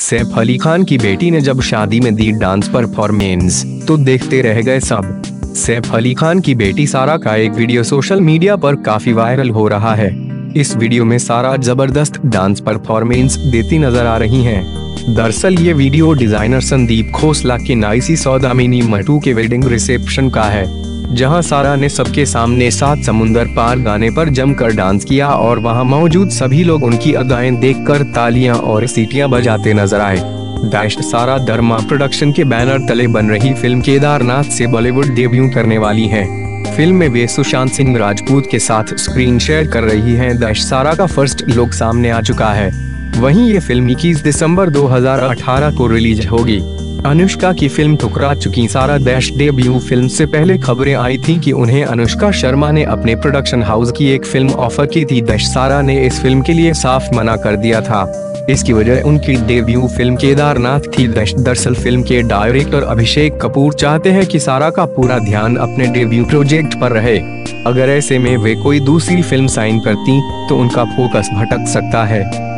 सैफ अली खान की बेटी ने जब शादी में दी डांस परफॉर्मेंस तो देखते रह गए सब। सैफ अली खान की बेटी सारा का एक वीडियो सोशल मीडिया पर काफी वायरल हो रहा है। इस वीडियो में सारा जबरदस्त डांस परफॉर्मेंस देती नजर आ रही हैं। दरअसल ये वीडियो डिजाइनर संदीप खोसला के नाइसी सौदामिनी मटू के वेडिंग रिसेप्शन का है, जहां सारा ने सबके सामने सात समुंदर पार गाने पर जमकर डांस किया और वहां मौजूद सभी लोग उनकी अदाएं देखकर तालियां और सीटियां बजाते नजर आए। सारा धर्मा प्रोडक्शन के बैनर तले बन रही फिल्म केदारनाथ से बॉलीवुड डेब्यू करने वाली है। फिल्म में वे सुशांत सिंह राजपूत के साथ स्क्रीन शेयर कर रही हैं। सारा का फर्स्ट लुक सामने आ चुका है। वहीं ये फिल्म 21 दिसंबर 2018 को रिलीज होगी। अनुष्का की फिल्म ठुकरा चुकी सारा डेब्यू फिल्म से पहले खबरें आई थी कि उन्हें अनुष्का शर्मा ने अपने प्रोडक्शन हाउस की एक फिल्म ऑफर की थी। सारा ने इस फिल्म के लिए साफ मना कर दिया था। इसकी वजह उनकी डेब्यू फिल्म केदारनाथ थी। दरअसल फिल्म के डायरेक्टर अभिषेक कपूर चाहते हैं कि सारा का पूरा ध्यान अपने डेब्यू प्रोजेक्ट पर रहे। अगर ऐसे में वे कोई दूसरी फिल्म साइन करती तो उनका फोकस भटक सकता है।